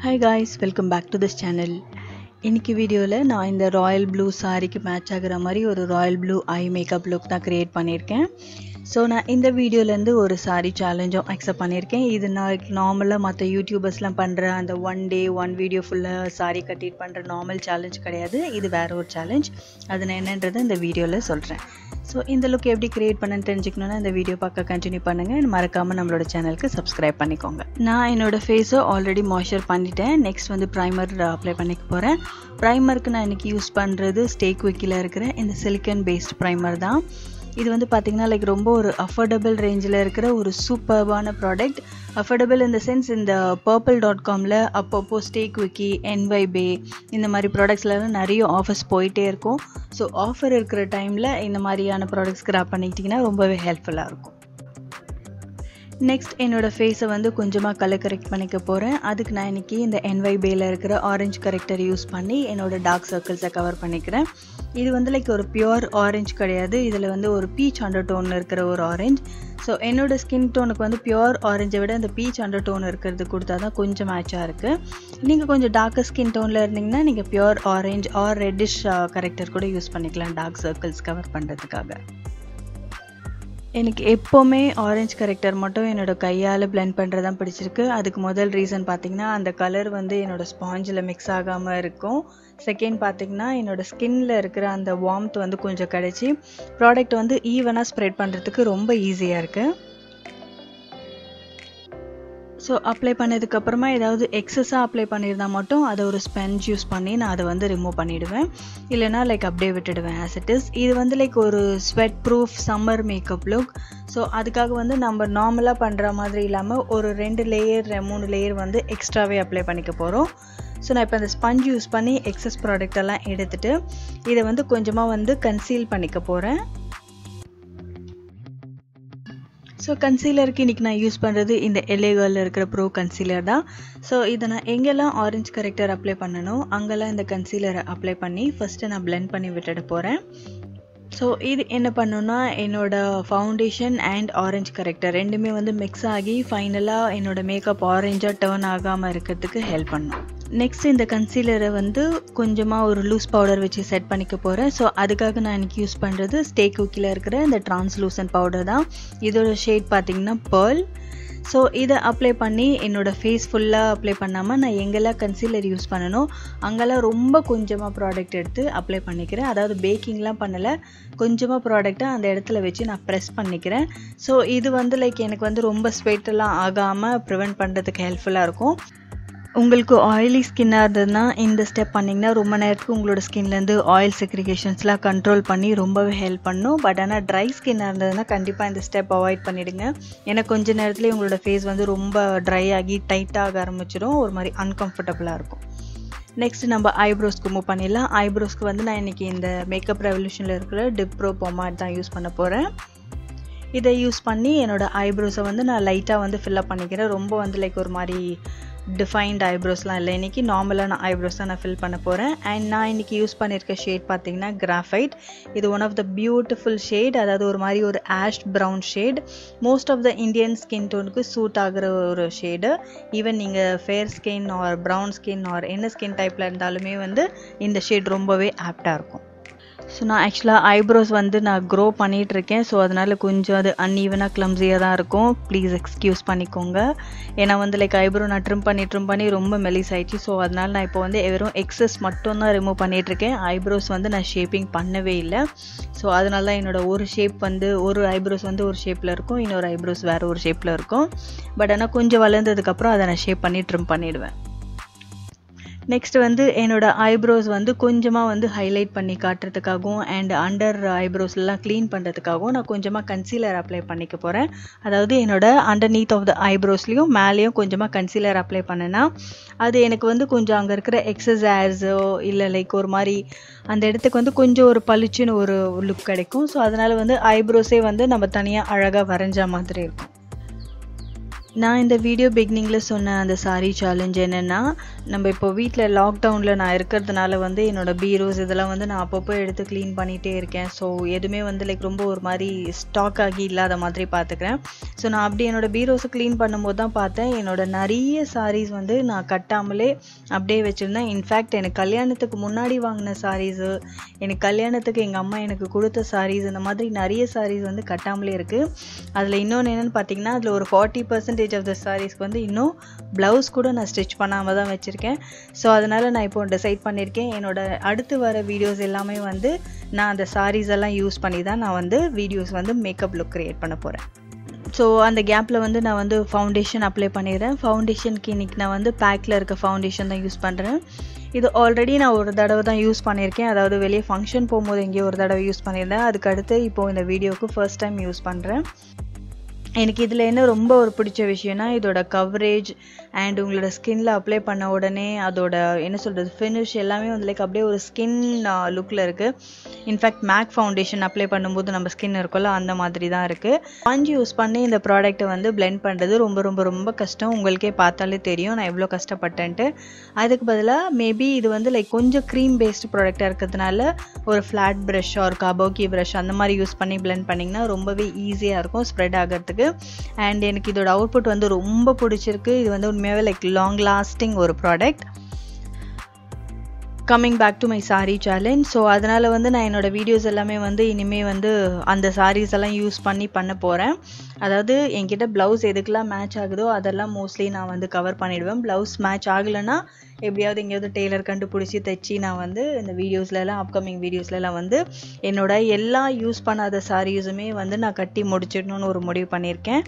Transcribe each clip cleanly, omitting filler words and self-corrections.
Hi guys, welcome back to this channel. இன்னைக்கு வீடியோல நான் இந்த ராயல் ப்ளூ சாரிக்கு மேட்ச் ஆகுற மாதிரி ஒரு royal blue eye makeup look தான் கிரியேட் பண்ணியிருக்கேன். ஸோ நான் இந்த வீடியோலேருந்து ஒரு சாரி சேலஞ்சும் அக்செப்ட் பண்ணியிருக்கேன். இது நான் நார்மலாக மற்ற யூடியூபர்ஸ்லாம் பண்ணுற அந்த ஒன் டே ஒன் வீடியோ ஃபுல்லாக சாரி கட்டிட் பண்ணுற நார்மல் சேலஞ்ச் கிடையாது. இது வேற ஒரு சேலஞ்ச். அது நான் என்னன்றதை இந்த வீடியோவில் சொல்கிறேன். ஸோ இந்த லுக் எப்படி கிரியேட் பண்ணன்னு தெரிஞ்சுக்கணுன்னா இந்த வீடியோ பார்க்க கண்டினியூ பண்ணுங்கள். மறக்காமல் நம்மளோட சேனலுக்கு சப்ஸ்கிரைப் பண்ணிக்கோங்க. நான் என்னோடய ஃபேஸை ஆல்ரெடி மாய்ஸ்சர் பண்ணிட்டேன். நெக்ஸ்ட் வந்து ப்ரைமர் அப்ளை பண்ணிக்க போகிறேன். ப்ரைமருக்கு நான் இன்றைக்கி யூஸ் பண்ணுறது ஸ்டே குவிக்கில் இருக்கிற இந்த சிலிக்கன் பேஸ்ட் ப்ரைமர் தான். இது வந்து பார்த்திங்கன்னா ரொம்ப ஒரு அஃபோர்டபுள் ரேஞ்சில் இருக்கிற ஒரு சூப்பர்பான ப்ராடக்ட். அஃபோர்டபுள் இந்த சென்ஸ் இந்த purple.comல அப்பப்போ ஸ்டே குவிக்கி NYBay இந்த மாதிரி ப்ராடக்ட்ஸ்லாம் நிறைய ஆஃபர்ஸ் போயிட்டே இருக்கும். ஸோ ஆஃபர் இருக்கிற டைமில் இந்த மாதிரியான ப்ராடக்ட்ஸ் கிராப் பண்ணிக்கிட்டிங்கன்னா ரொம்பவே ஹெல்ப்ஃபுல்லாக இருக்கும். நெக்ஸ்ட் என்னோடய ஃபேஸை வந்து கொஞ்சமாக கலர் கரெக்ட் பண்ணிக்க போகிறேன். அதுக்கு நான் இன்றைக்கி இந்த NYBayல இருக்கிற ஆரஞ்சு கரெக்டர் யூஸ் பண்ணி என்னோடய டார்க் சர்க்கிள்ஸை கவர் பண்ணிக்கிறேன். இது வந்து ஒரு பியூர் ஆரஞ்சு கிடையாது. இதில் வந்து ஒரு பீச் அண்டர் டோனில் இருக்கிற ஒரு ஆரஞ்சு. ஸோ என்னோடய ஸ்கின் டோனுக்கு வந்து பியூர் ஆரஞ்சை விட இந்த பீச் அண்டர் டோன் இருக்கிறது கொடுத்தா தான் கொஞ்சம் மேட்சாக இருக்குது. நீங்கள் கொஞ்சம் டார்க்கர் ஸ்கின் டோனில் இருந்தீங்கன்னா நீங்கள் pure orange or reddish corrector கூட யூஸ் பண்ணிக்கலாம் டார்க் சர்க்கிள்ஸ் கவர் பண்ணுறதுக்காக. எனக்கு எப்போவுமே ஆரஞ்சு கரெக்டர் மட்டும் என்னோடய கையால் பிளெண்ட் பண்ணுறது தான் பிடிச்சிருக்கு. அதுக்கு முதல் ரீசன் பார்த்திங்கன்னா அந்த கலர் வந்து என்னோடய ஸ்பாஞ்சில் மிக்ஸ் ஆகாமல் இருக்கும். செகண்ட் பார்த்திங்கன்னா என்னோடய ஸ்கின்னில் இருக்கிற அந்த வார்ம்த் வந்து கொஞ்சம் கிடச்சி ப்ராடக்ட் வந்து ஈவனாக ஸ்ப்ரெட் பண்ணுறதுக்கு ரொம்ப ஈஸியாக இருக்குது. ஸோ அப்ளை பண்ணதுக்கப்புறமா ஏதாவது எக்ஸஸாக அப்ளை பண்ணியிருந்தால் மட்டும் அதை ஒரு ஸ்பெஞ்ச் யூஸ் பண்ணி நான் அதை வந்து ரிமூவ் பண்ணிவிடுவேன். இல்லைனா அப்படியே விட்டுடுவேன் ஆஸ் இட் இஸ். இது வந்து ஒரு sweat proof summer makeup look. So அதுக்காக வந்து நம்ம நார்மலாக பண்ணுற மாதிரி இல்லாமல் ஒரு 2 லேயர் 3 லேயர் வந்து எக்ஸ்ட்ராவே அப்ளை பண்ணிக்க போகிறோம். ஸோ நான் இப்போ அந்த ஸ்பஞ்ச் யூஸ் பண்ணி எக்ஸஸ் ப்ராடக்டெல்லாம் எடுத்துகிட்டு இதை வந்து கொஞ்சமாக வந்து கன்சீல் பண்ணிக்க போகிறேன். ஸோ கன்சீலருக்கு இன்றைக்கி நான் யூஸ் பண்ணுறது இந்த LA Girlல இருக்கிற ப்ரோ கன்சீலர் தான். ஸோ இதை நான் எங்கெல்லாம் ஆரஞ்சு கரெக்டர் அப்ளை பண்ணணும் அங்கெல்லாம் இந்த கன்சீலரை அப்ளை பண்ணி ஃபஸ்ட்டு நான் பிளெண்ட் பண்ணி விட்டுட்டு போகிறேன். ஸோ இது என்ன பண்ணுன்னா என்னோடய ஃபவுண்டேஷன் அண்ட் ஆரஞ்சு கரெக்டர் ரெண்டுமே வந்து மிக்ஸ் ஆகி ஃபைனலாக என்னோடய மேக்கப் ஆரஞ்சாக டேர்ன் ஆகாமல் இருக்கிறதுக்கு ஹெல்ப் பண்ணும். நெக்ஸ்ட் இந்த கன்சீலரை வந்து கொஞ்சமாக ஒரு லூஸ் பவுடர் வச்சு செட் பண்ணிக்க போகிறேன். ஸோ அதுக்காக நான் இன்றைக்கி யூஸ் பண்ணுறது ஸ்டே குக்கியில் இருக்கிற இந்த டிரான்ஸ்லூசன்ட் பவுடர் தான். இதோட ஷேட் பார்த்திங்கன்னா பேர்ல். ஸோ இதை அப்ளை பண்ணி என்னோடய ஃபேஸ் ஃபுல்லாக அப்ளை பண்ணாமல் நான் எங்கெல்லாம் கன்சீலர் யூஸ் பண்ணணும் அங்கெல்லாம் ரொம்ப கொஞ்சமாக ப்ராடக்ட் எடுத்து அப்ளை பண்ணிக்கிறேன். அதாவது பேக்கிங்லாம் பண்ணலை, கொஞ்சமாக ப்ராடக்டை அந்த இடத்துல வச்சு நான் ப்ரெஸ் பண்ணிக்கிறேன். ஸோ இது வந்து எனக்கு வந்து ரொம்ப ஸ்வெட்டெல்லாம் ஆகாமல் ப்ரிவெண்ட் பண்ணுறதுக்கு ஹெல்ப்ஃபுல்லாக இருக்கும். உங்களுக்கு ஆயிலி ஸ்கின்னாக இருந்ததுன்னா இந்த ஸ்டெப் பண்ணிங்கன்னா ரொம்ப நேரத்துக்கு உங்களோட ஸ்கின்லேருந்து ஆயில் செக்ரிகேஷன்ஸ்லாம் கண்ட்ரோல் பண்ணி ரொம்பவே ஹெல்ப் பண்ணும். பட் ஆனால் ட்ரை ஸ்கின்னாக இருந்ததுன்னா கண்டிப்பாக இந்த ஸ்டெப் அவாய்ட் பண்ணிவிடுங்க. ஏன்னா கொஞ்ச நேரத்துலேயே உங்களோட ஃபேஸ் வந்து ரொம்ப ட்ரை ஆகி டைட்டாக ஆரம்பிச்சிடும், ஒரு மாதிரி அன்கம்ஃபர்டபுளாக இருக்கும். நெக்ஸ்ட் நம்ம ஐப்ரோஸ்க்கு மூவ் பண்ணிடலாம். ஐப்ரோஸ்க்கு வந்து நான் இன்றைக்கி இந்த மேக்கப் ரெவல்யூஷனில் இருக்கிற டிப் ப்ரோ பொமாட் தான் யூஸ் பண்ண போகிறேன். இதை யூஸ் பண்ணி என்னோடய ஐப்ரோஸை வந்து நான் லைட்டாக வந்து ஃபில்லப் பண்ணிக்கிறேன். ரொம்ப வந்து ஒரு மாதிரி டிஃபைன்ட் ஐப்ரோஸ்லாம் இல்லை. இன்றைக்கி நார்மலான ஐப்ரோஸ் தான் நான் ஃபில் பண்ண போகிறேன். அண்ட் நான் இன்றைக்கி யூஸ் பண்ணியிருக்க ஷேட் பார்த்திங்கன்னா கிராஃபைட். இது one of the beautiful shade. அதாவது ஒரு மாதிரி ஒரு ash brown shade. Most of the Indian skin டோனுக்கு சூட் ஆகிற ஒரு ஷேடு. ஈவன் நீங்கள் fair skin or brown skin or என்ன ஸ்கின் டைப்பில் இருந்தாலுமே வந்து இந்த ஷேட் ரொம்பவே ஆப்டாக இருக்கும். ஸோ நான் ஆக்சுவலாக ஐப்ரோஸ் வந்து நான் க்ரோ பண்ணிகிட்ருக்கேன். ஸோ அதனால் கொஞ்சம் அது அன்ஈவனாக க்ளம்ஸியாக தான் இருக்கும். ப்ளீஸ் எக்ஸ்கியூஸ் பண்ணிக்கோங்க. ஏன்னா வந்து ஐப்ரோ நான் ட்ரிம் பண்ணி ரொம்ப மெலிஸ் ஆயிடுச்சு. ஸோ அதனால் நான் இப்போ வந்து வெறும் எக்ஸஸ் மட்டும் தான் ரிமூவ் பண்ணிகிட்ருக்கேன். ஐப்ரோஸ் வந்து நான் ஷேப்பிங் பண்ணவே இல்லை. ஸோ அதனால தான் என்னோடய ஒரு ஷேப் வந்து ஒரு ஐப்ரோஸ் வந்து ஒரு ஷேப்பில் இருக்கும், இன்னொரு ஐப்ரோஸ் வேறு ஒரு ஷேப்பில் இருக்கும். பட் ஆனால் கொஞ்சம் வளர்ந்ததுக்கப்புறம் அதை நான் ஷேப் பண்ணி ட்ரிம் பண்ணிவிடுவேன். நெக்ஸ்ட் வந்து என்னோடய ஐப்ரோஸ் வந்து கொஞ்சமாக வந்து ஹைலைட் பண்ணி காட்டுறதுக்காகவும் அண்ட் அண்டர் ஐப்ரோஸ்லாம் க்ளீன் பண்ணுறதுக்காகவும் நான் கொஞ்சமாக கன்சீலர் அப்ளை பண்ணிக்க போகிறேன். அதாவது என்னோடய அண்டர்நீத் ஆஃப் த ஐப்ரோஸ்லேயும் மேலேயும் கொஞ்சமாக கன்சீலர் அப்ளை பண்ணேன்னா அது எனக்கு வந்து கொஞ்சம் அங்கே இருக்கிற எக்ஸஸ் ஹேர்ஸோ இல்லை ஒரு மாதிரி அந்த இடத்துக்கு வந்து கொஞ்சம் ஒரு பளிச்சுன்னு ஒரு லுக் கிடைக்கும். ஸோ அதனால் வந்து ஐப்ரோஸே வந்து நம்ம தனியாக அழகாக வரைஞ்ச மாதிரி இருக்கும். நான் இந்த வீடியோ பிகினிங்கில் சொன்ன அந்த சாரீ சேலஞ்ச் என்னென்னா, நம்ம இப்போ வீட்டில் லாக்டவுனில் நான் இருக்கிறதுனால வந்து என்னோடய பீரோஸ் இதெல்லாம் வந்து நான் அப்பப்போ எடுத்து க்ளீன் பண்ணிகிட்டே இருக்கேன். ஸோ எதுவுமே வந்து ரொம்ப ஒரு மாதிரி ஸ்டாக் ஆகி இல்லாத மாதிரி பார்த்துக்கிறேன். ஸோ நான் அப்படி என்னோடய பீரோஸை க்ளீன் பண்ணும்போது தான் பார்த்தேன், நிறைய சாரீஸ் வந்து நான் கட்டாமலே அப்படியே வச்சுருந்தேன். இன்ஃபேக்ட் எனக்கு கல்யாணத்துக்கு முன்னாடி வாங்கின சாரீஸு, எனக்கு கல்யாணத்துக்கு எங்கள் அம்மா எனக்கு கொடுத்த சாரீஸ், இந்த மாதிரி நிறைய சாரீஸ் வந்து கட்டாமலே இருக்குது. அதில் இன்னொன்று என்னென்னு பார்த்தீங்கன்னா, அதில் ஒரு 40% ஆஃப் த சாரீஸ்க்கு வந்து இன்னும் ப்ளவுஸ் கூட நான் ஸ்டிச் பண்ணாமல் தான் வச்சுருக்கேன். ஸோ அதனால் நான் இப்போ டிசைட் பண்ணியிருக்கேன், அடுத்து வர வீடியோஸ் எல்லாமே வந்து நான் அந்த சாரீஸ் எல்லாம் யூஸ் பண்ணி தான் நான் வந்து வீடியோஸ் வந்து மேக்கப் லுக் க்ரியேட் பண்ண போகிறேன். ஸோ அந்த கேப்பில் வந்து நான் வந்து ஃபவுண்டேஷன் அப்ளை பண்ணிடுறேன். ஃபவுண்டேஷனுக்கு இன்றைக்கி நான் வந்து பேக்கில் இருக்க ஃபவுண்டேஷன் தான் யூஸ் பண்ணுறேன். இது ஆல்ரெடி நான் ஒரு தடவை தான் யூஸ் பண்ணியிருக்கேன். அதாவது வெளியே ஃபங்க்ஷன் போகும்போது எங்கேயோ ஒரு தடவை யூஸ் பண்ணியிருந்தேன். அதுக்கடுத்து இப்போது இந்த வீடியோவுக்கு ஃபர்ஸ்ட் டைம் யூஸ் பண்ணுறேன். எனக்கு இதில் என்ன ரொம்ப ஒரு பிடிச்ச விஷயம்னா, இதோட கவரேஜ் அண்ட் உங்களோட ஸ்கின்ல அப்ளை பண்ண உடனே அதோட என்ன சொல்கிறது ஃபினிஷ் எல்லாமே வந்து அப்படியே ஒரு ஸ்கின் லுக்கில் இருக்குது. இன்ஃபேக்ட் மேக் ஃபவுண்டேஷன் அப்ளை பண்ணும்போது நம்ம ஸ்கின் இருக்கும்ல, அந்த மாதிரி தான் இருக்குது. ஸ்பாஞ்ச் யூஸ் பண்ணி இந்த ப்ராடக்ட்டை வந்து பிளெண்ட் பண்ணுறது ரொம்ப ரொம்ப ரொம்ப கஷ்டம். உங்களுக்கே பார்த்தாலே தெரியும் நான் எவ்வளோ கஷ்டப்பட்டேன்ட்டு. அதுக்கு பதிலாக மேபி இது வந்து கொஞ்சம் க்ரீம் பேஸ்டு ப்ராடக்டாக இருக்கிறதுனால ஒரு ஃப்ளாட் ப்ரஷ் ஒரு கபோக்கி ப்ரஷ் அந்த மாதிரி யூஸ் பண்ணி பிளெண்ட் பண்ணிங்கன்னா ரொம்பவே ஈஸியாக இருக்கும் ஸ்ப்ரெட் ஆகிறதுக்கு. அண்ட் எனக்கு இதோட அவுட்புட் வந்து ரொம்ப பிடிச்சிருக்கு. இது வந்து உண்மையாகவே லாங் லாஸ்டிங் ஒரு product. Coming back to my sari challenge. So அதனால் வந்து நான் என்னோடய வீடியோஸ் எல்லாமே வந்து இனிமேல் வந்து அந்த சாரீஸ் எல்லாம் யூஸ் பண்ண போகிறேன். அதாவது என்கிட்ட ப்ளவுஸ் எதுக்கெல்லாம் மேட்ச் ஆகுதோ அதெல்லாம் மோஸ்ட்லி நான் வந்து கவர் பண்ணிவிடுவேன். ப்ளவுஸ் மேட்ச் ஆகலைன்னா எப்படியாவது எங்கேயாவது டெய்லர் கண்டுபிடிச்சி தைச்சி நான் வந்து இந்த வீடியோஸ்லாம் அப்கமிங் வீடியோஸ்லாம் வந்து என்னோட எல்லா யூஸ் பண்ணாத சாரீஸுமே வந்து நான் கட்டி முடிச்சிடணும்னு ஒரு முடிவு பண்ணியிருக்கேன்.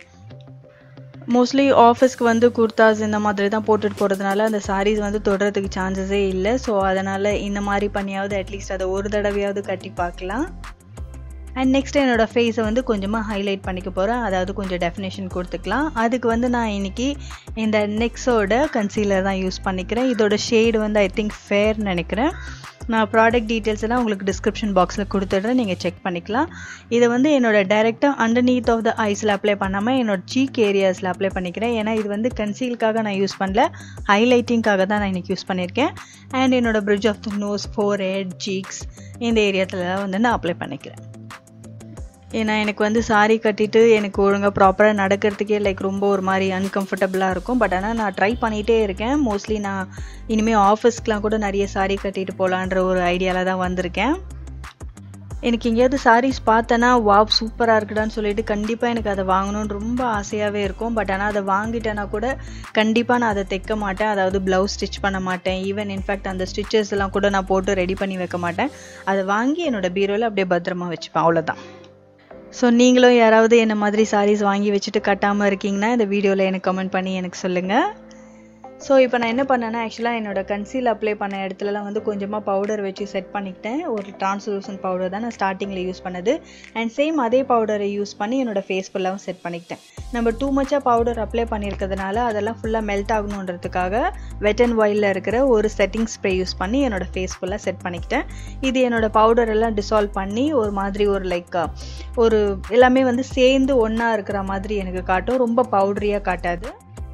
மோஸ்ட்லி ஆஃபீஸ்க்கு வந்து குர்தாஸ் இந்த மாதிரி தான் போட்டுட்டு போகிறதுனால அந்த சாரீஸ் வந்து தொடுறதுக்கு சான்சஸே இல்லை. ஸோ அதனால் இந்த மாதிரி பண்ணியாவது அட்லீஸ்ட் அதை ஒரு தடவையாவது கட்டி பார்க்கலாம். அண்ட் நெக்ஸ்ட் என்னோடய ஃபேஸை வந்து கொஞ்சமாக ஹைலைட் பண்ணிக்க போகிறேன். அதாவது கொஞ்சம் டெஃபினேஷன் கொடுத்துக்கலாம். அதுக்கு வந்து நான் இன்றைக்கி இந்த நெக்ஸோட கன்சீலர் தான் யூஸ் பண்ணிக்கிறேன். இதோட ஷேடு வந்து ஐ திங்க் ஃபேர்னு நினைக்கிறேன். நான் ப்ராடக்ட் டீட்டெயில்ஸ் எல்லாம் உங்களுக்கு டிஸ்கிரிப்ஷன் பாக்ஸில் கொடுத்துட்றேன், நீங்கள் செக் பண்ணிக்கலாம். இதை வந்து என்னோடய டைரெக்டாக அண்டர்நீத் ஆஃப் த ஐஸில் அப்ளை பண்ணாமல் என்னோடய சீக் ஏரியாஸில் அப்ளை பண்ணிக்கிறேன். ஏன்னா இது வந்து கன்சீலுக்காக நான் யூஸ் பண்ணல, ஹைலைட்டிங்காக தான் நான் இன்றைக்கி யூஸ் பண்ணியிருக்கேன். அண்ட் என்னோடய bridge of the nose, forehead, cheeks இந்த ஏரியாத்தில் வந்து நான் அப்ளை பண்ணிக்கிறேன். ஏன்னா எனக்கு வந்து சாரீ கட்டிட்டு எனக்கு ஒழுங்காக ப்ராப்பராக நடக்கிறதுக்கே ரொம்ப ஒரு மாதிரி அன்கம்ஃபர்டபுளாக இருக்கும். பட் ஆனால் நான் ட்ரை பண்ணிகிட்டே இருக்கேன். மோஸ்ட்லி நான் இனிமேல் ஆஃபீஸ்க்கெலாம் கூட நிறைய சாரீ கட்டிட்டு போகலான்ற ஒரு ஐடியாவில் தான் வந்திருக்கேன். எனக்கு எங்கேயாவது சாரீஸ் பார்த்தேன்னா வாவ் சூப்பராக இருக்குடான்னு சொல்லிட்டு கண்டிப்பாக எனக்கு அதை வாங்கணும்னு ரொம்ப ஆசையாகவே இருக்கும். பட் ஆனால் அதை வாங்கிட்டேன்னா கூட கண்டிப்பாக நான் அதை தைக்க மாட்டேன். அதாவது ப்ளவுஸ் ஸ்டிச் பண்ண மாட்டேன். ஈவன் இன்ஃபேக்ட் அந்த ஸ்டிச்சஸ் எல்லாம் கூட நான் போட்டு ரெடி பண்ணி வைக்க மாட்டேன். அதை வாங்கி என்னோடய பீரோவில் அப்படியே பத்திரமா வச்சுப்பேன், அவ்வளோதான். ஸோ நீங்களும் யாராவது என்ன மாதிரி சாரீஸ் வாங்கி வச்சுட்டு கட்டாமல் இருக்கீங்கன்னா இந்த வீடியோவில் எனக்கு கமெண்ட் பண்ணி எனக்கு சொல்லுங்கள். ஸோ இப்போ நான் என்ன பண்ணேன்னா, ஆக்சுவலாக என்னோடய கன்சீல் அப்ளை பண்ண இடத்துலலாம் வந்து கொஞ்சமாக பவுடர் வச்சு செட் பண்ணிக்கிட்டேன். ஒரு டிரான்ஸ்லூசன்ட் பவுடர் தான் நான் ஸ்டார்டிங்கில் யூஸ் பண்ணது. அண்ட் சேம் அதே பவுடரை யூஸ் பண்ணி என்னோடய ஃபேஸ் ஃபுல்லாகவும் செட் பண்ணிக்கிட்டேன். நம்ம டூ மச்சாக பவுடர் அப்ளை பண்ணியிருக்கிறதுனால அதெல்லாம் ஃபுல்லாக மெல்ட் ஆகணுன்றதுக்காக வெட் அண்ட் வைல்டில் இருக்கிற ஒரு செட்டிங் ஸ்ப்ரே யூஸ் பண்ணி என்னோடய ஃபேஸ் ஃபுல்லாக செட் பண்ணிக்கிட்டேன். இது என்னோடய பவுடர் எல்லாம் டிசால்வ் பண்ணி ஒரு மாதிரி ஒரு எல்லாமே வந்து சேர்ந்து ஒன்றா இருக்கிற மாதிரி எனக்கு காட்டும், ரொம்ப பவுடரியாக காட்டாது.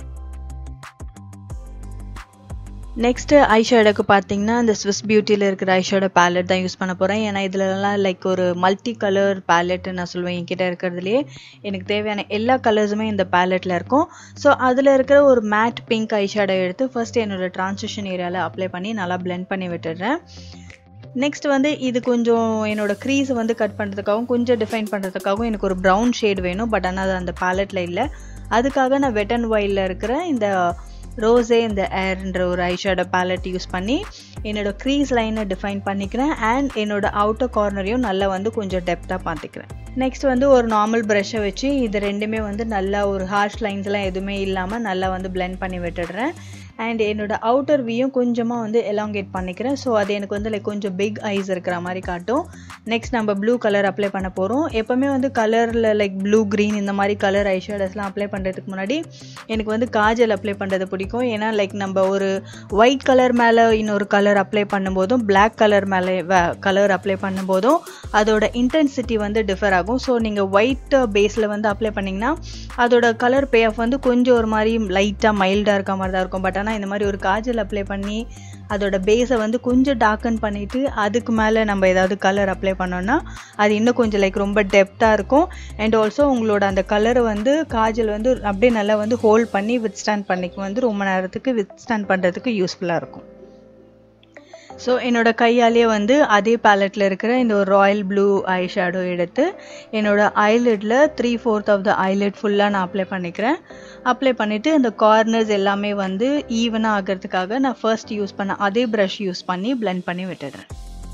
நெக்ஸ்ட்டு ஐஷேடோக்கு பார்த்தீங்கன்னா இந்த ஸ்விஸ் பியூட்டியில் இருக்கிற ஐஷேடோ பேலட் தான் யூஸ் பண்ண போகிறேன். ஏன்னா இதிலலாம் ஒரு மல்டி கலர் பேலெட்டு நான் சொல்லுவேன். என்கிட்ட இருக்கிறதுலையே எனக்கு தேவையான எல்லா கலர்ஸுமே இந்த பேலெட்டில் இருக்கும். ஸோ அதில் இருக்கிற ஒரு மேட் பிங்க் ஐஷேடோ எடுத்து ஃபர்ஸ்ட் என்னோடய ட்ரான்சிஷன் ஏரியாவில் அப்ளை பண்ணி நல்லா பிளெண்ட் பண்ணி விட்டுடுறேன். நெக்ஸ்ட் வந்து இது கொஞ்சம் என்னோடய க்ரீஸை வந்து கட் பண்ணுறதுக்காகவும் கொஞ்சம் டிஃபைன் பண்ணுறதுக்காகவும் எனக்கு ஒரு ப்ரௌன் ஷேட் வேணும். பட் ஆனால் அது அந்த பேலெட்டில் இல்லை. அதுக்காக நான் வெட் அண்ட் வைல்டில் இருக்கிற இந்த ரோஸே இந்த ஏர்ன்ற ஒரு ஐஷேடோ பேலட் யூஸ் பண்ணி என்னோடய க்ரீஸ் லைனை டிஃபைன் பண்ணிக்கிறேன். அண்ட் என்னோடய அவுட்டர் கார்னரையும் நல்லா வந்து கொஞ்சம் டெப்த்தாக பார்த்துக்கிறேன். நெக்ஸ்ட் வந்து ஒரு நார்மல் ப்ரஷ்ஷை வச்சு இது ரெண்டுமே வந்து நல்லா ஒரு ஹார்ஷ் லைன்ஸ்லாம் எதுவுமே இல்லாமல் நல்லா வந்து பிளெண்ட் பண்ணி விட்டுடுறேன். அண்ட் என்னோட அவுட்டர் வியும் கொஞ்சமாக வந்து எலாங்கேட் பண்ணிக்கிறேன். ஸோ அது எனக்கு வந்து லைக் கொஞ்சம் பிக் ஐஸ் இருக்கிற மாதிரி காட்டும். நெக்ஸ்ட் நம்ம ப்ளூ கலர் அப்ளை பண்ண போகிறோம். எப்போவுமே வந்து கலரில் லைக் ப்ளூ க்ரீன் இந்த மாதிரி கலர் ஐஷேடோஸ்லாம் அப்ளை பண்ணுறதுக்கு முன்னாடி எனக்கு வந்து காஜல் அப்ளை பண்ணுறது பிடிக்கும். ஏன்னா லைக் நம்ம ஒரு ஒயிட் கலர் மேலே இன்னொரு கலர் அப்ளை பண்ணும்போதும் பிளாக் கலர் மேலே கலர் அப்ளை பண்ணும்போதும் அதோட இன்டென்சிட்டி வந்து டிஃபர் ஆகும். ஸோ நீங்கள் ஒயிட் பேஸில் வந்து அப்ளை பண்ணிங்கன்னா அதோட கலர் பே ஆஃப் வந்து கொஞ்சம் ஒரு மாதிரி லைட்டாக மைல்டாக இருக்க மாதிரி தான் இருக்கும். பட் ஆனால் இந்த மாதிரி ஒரு காஜல் அப்ளை பண்ணி அதோட பேஸை வந்து கொஞ்சம் டார்க்கன் பண்ணிவிட்டு அதுக்கு மேலே நம்ம ஏதாவது கலர் அப்ளை பண்ணோன்னா அது இன்னும் கொஞ்சம் லைக் ரொம்ப டெப்த்தாக இருக்கும். அண்ட் ஆல்சோ உங்களோட அந்த கலரை வந்து காஜல் வந்து அப்படியே நல்லா வந்து ஹோல்ட் பண்ணி வித்ஸ்டாண்ட் பண்ணிக்கும், வந்து ரொம்ப நேரத்துக்கு வித்ஸ்டாண்ட் பண்ணுறதுக்கு யூஸ்ஃபுல்லாக இருக்கும். ஸோ என்னோட கையாலேயே வந்து அதே பேலட்டில் இருக்கிற இந்த ஒரு ராயல் ப்ளூ ஐ ஷேடோ எடுத்து என்னோட ஐலிட்டில் 3/4 ஆஃப் த ஐலிட் ஃபுல்லாக நான் அப்ளை பண்ணிக்கிறேன். அப்ளை பண்ணிவிட்டு இந்த கார்னர்ஸ் எல்லாமே வந்து ஈவனாக ஆகிறதுக்காக நான் ஃபர்ஸ்ட் யூஸ் பண்ண அதே ப்ரஷ் யூஸ் பண்ணி பிளெண்ட் பண்ணி விட்டுடுறேன்.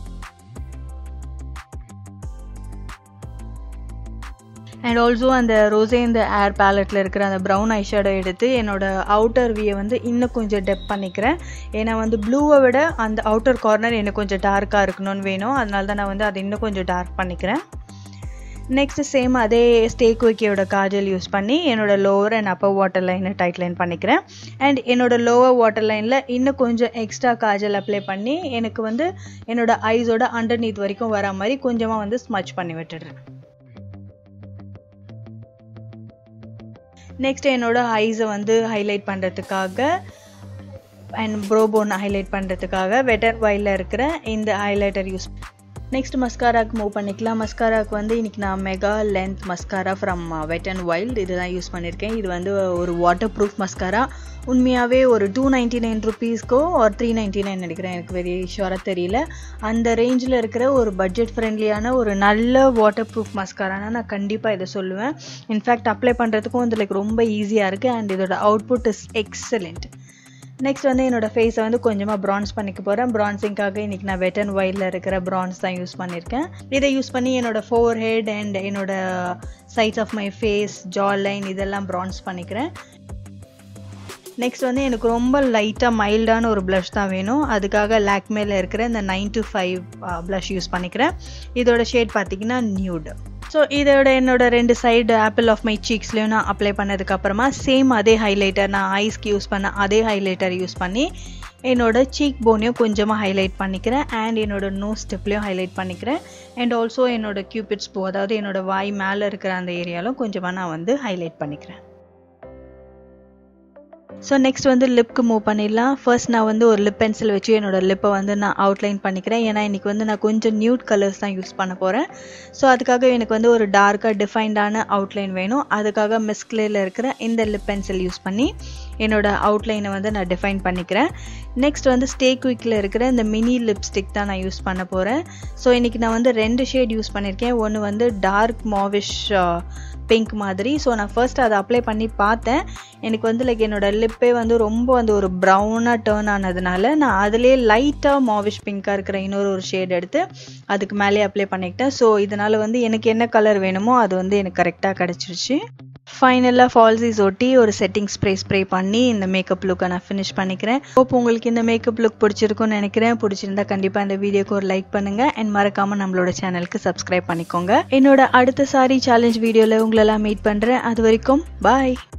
அண்ட் ஆல்சோ அந்த ரோஸே இந்த ஏர் பேலட்டில் இருக்கிற அந்த ப்ரௌன் ஐஷேடோ எடுத்து என்னோட அவுட்டர் வியை வந்து இன்னும் கொஞ்சம் டெப் பண்ணிக்கிறேன். ஏன்னா வந்து ப்ளூவை விட அந்த அவுட்டர் கார்னர் எனக்கு கொஞ்சம் டார்க்காக இருக்கணும்னு வேணும், அதனால தான் நான் வந்து அதை இன்னும் கொஞ்சம் டார்க் பண்ணிக்கிறேன். நெக்ஸ்ட் சேம் அதே ஸ்டே குயிக்கியோட காஜல் யூஸ் பண்ணி என்னோட லோவர் அண்ட் அப்பர் வாட்டர் லைனை டைட் லைன் பண்ணிக்கிறேன். அண்ட் என்னோட லோவர் வாட்டர் லைனில் இன்னும் கொஞ்சம் எக்ஸ்ட்ரா காஜல் அப்ளை பண்ணி எனக்கு வந்து என்னோட ஐஸோட அண்டர்நீத் வரைக்கும் வர மாதிரி கொஞ்சமாக வந்து ஸ்மச் பண்ணி விட்டுடுறேன். நெக்ஸ்ட் என்னோட ஐஸை வந்து ஹைலைட் பண்ணுறதுக்காக அண்ட் ப்ரோபோன் ஹைலைட் பண்ணுறதுக்காக வெட் அண்ட் வைல்டில் இருக்கிற இந்த ஹைலைட்டர் யூஸ். நெக்ஸ்ட் மஸ்காராக்கு மூவ் பண்ணிக்கலாம். மஸ்காராக்கு வந்து இன்றைக்கி நான் mega length mascara from wet and wild இதுதான் யூஸ் பண்ணியிருக்கேன். இது வந்து ஒரு வாட்டர் ப்ரூஃப் மஸ்காரா. உண்மையாகவே ஒரு 299 ருபீஸ்க்கோ ஒரு 399 நினைக்கிறேன், எனக்கு வெரி ஷுவராக தெரியல. அந்த ரேஞ்சில் இருக்கிற ஒரு பட்ஜெட் ஃப்ரெண்ட்லியான ஒரு நல்ல வாட்டர் ப்ரூஃப் மஸ்காரானா நான் கண்டிப்பாக இதை சொல்லுவேன். இன்ஃபேக்ட் அப்ளை பண்ணுறதுக்கும் இது லைக் ரொம்ப ஈஸியாக இருக்குது அண்ட் இதோட அவுட்புட் இஸ் எக்ஸலண்ட். நெக்ஸ்ட் வந்து என்னோடய ஃபேஸை வந்து கொஞ்சமாக ப்ரான்ஸ் பண்ணிக்க போகிறேன். ப்ரான்சிங்காக இன்றைக்கி நான் வெட் அண்ட் வைல்டில் இருக்கிற ப்ரான்ஸ் தான் யூஸ் பண்ணியிருக்கேன். இதை யூஸ் பண்ணி என்னோடய ஃபோர் ஹெட் அண்ட் என்னோடய sides of my face, jawline இதெல்லாம் ப்ரான்ஸ் பண்ணிக்கிறேன். நெக்ஸ்ட் வந்து எனக்கு ரொம்ப லைட்டாக மைல்டான ஒரு ப்ளஷ் தான் வேணும். அதுக்காக லாக்மேல இருக்கிற இந்த 925 ப்ளஷ் யூஸ் பண்ணிக்கிறேன். இதோட ஷேட் பார்த்திங்கன்னா நியூட். ஸோ இதோட என்னோட 2 சைடு ஆப்பிள் ஆஃப் மை சீக்ஸ்லையும் நான் அப்ளை பண்ணதுக்கப்புறமா சேம் அதே ஹைலைட்டர், நான் ஐஸ்க்கு யூஸ் பண்ண அதே ஹைலைட்டர் யூஸ் பண்ணி என்னோட சீக் போனையும் கொஞ்சமாக ஹைலைட் பண்ணிக்கிறேன் அண்ட் என்னோட நோஸ் ஸ்டெப்லையும் ஹைலைட் பண்ணிக்கிறேன். அண்ட் ஆல்சோ என்னோட கியூபிட்ஸ் போ, அதாவது என்னோட வாய் மேலே இருக்கிற அந்த ஏரியாலும் கொஞ்சமாக நான் வந்து ஹைலைட் பண்ணிக்கிறேன். ஸோ நெக்ஸ்ட் வந்து லிப்க்கு மூவ் பண்ணிடலாம். ஃபர்ஸ்ட் நான் வந்து ஒரு லிப் பென்சில் வச்சு என்னோட லிப்பை வந்து நான் அவுட்லைன் பண்ணிக்கிறேன். ஏன்னா இன்றைக்கி வந்து நான் கொஞ்சம் நியூட் கலர்ஸ் தான் யூஸ் பண்ண போகிறேன். ஸோ அதுக்காக எனக்கு வந்து ஒரு டார்க்காக டிஃபைன்டான அவுட்லைன் வேணும். அதுக்காக மிஸ்க்லேயில் இருக்கிற இந்த லிப் பென்சில் யூஸ் பண்ணி என்னோட அவுட்லைனை வந்து நான் டிஃபைன் பண்ணிக்கிறேன். நெக்ஸ்ட் வந்து ஸ்டே குயிக்கில் இருக்கிற இந்த மினி லிப்ஸ்டிக் தான் நான் யூஸ் பண்ண போகிறேன். ஸோ இன்றைக்கி நான் வந்து 2 ஷேட் யூஸ் பண்ணியிருக்கேன். ஒன்று வந்து டார்க் மாவிஷ் பிங்க் மாதிரி. ஸோ நான் ஃபர்ஸ்ட் அதை அப்ளை பண்ணி பார்த்தேன். எனக்கு வந்து லைக் என்னோட லிப்பே வந்து ரொம்ப வந்து ஒரு ப்ரௌனாக டேர்ன் ஆனதுனால நான் அதிலே லைட்டாக மாவிஷ் பிங்காக இருக்கிற இன்னொரு ஷேட் எடுத்து அதுக்கு மேலே அப்ளை பண்ணிக்கிட்டேன். ஸோ இதனால் வந்து எனக்கு என்ன கலர் வேணுமோ அது வந்து எனக்கு கரெக்டாக கிடச்சிருச்சு. ஃபைனலாக ஃபால்ஸிஸ் ஒட்டி ஒரு செட்டிங் ஸ்ப்ரே பண்ணி இந்த மேக்கப் லுக்கை நான் ஃபினிஷ் பண்ணிக்கிறேன். ஹோப் உங்களுக்கு இந்த மேக்கப் லுக் பிடிச்சிருக்குன்னு நினைக்கிறேன். பிடிச்சிருந்தா கண்டிப்பாக இந்த வீடியோக்கு ஒரு லைக் பண்ணுங்கள் அண்ட் மறக்காமல் நம்மளோட சேனலுக்கு சப்ஸ்கிரைப் பண்ணிக்கோங்க. என்னோட அடுத்த சாரி சேலஞ்ச் வீடியோவில் உங்களெல்லாம் மீட் பண்ணுறேன். அது வரைக்கும் பாய்.